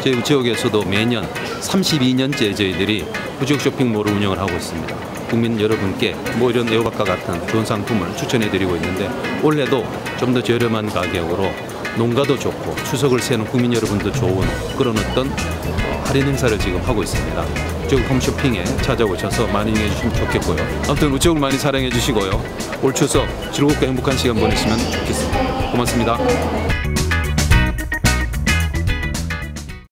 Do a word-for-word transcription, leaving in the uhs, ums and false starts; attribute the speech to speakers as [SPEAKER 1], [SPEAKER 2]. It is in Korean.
[SPEAKER 1] 저희 우체국에서도 매년 삼십이 년째 저희들이 우체국 쇼핑몰을 운영을 하고 있습니다. 국민 여러분께 뭐 이런 에어박과 같은 좋은 상품을 추천해드리고 있는데 올해도 좀 더 저렴한 가격으로 농가도 좋고 추석을 새는 국민 여러분도 좋은 그런 어떤 할인 행사를 지금 하고 있습니다. 우체국 홈쇼핑에 찾아오셔서 많이 이용해 주시면 좋겠고요. 아무튼 우체국을 많이 사랑해 주시고요. 올 추석 즐겁고 행복한 시간 보내시면 좋겠습니다. 고맙습니다.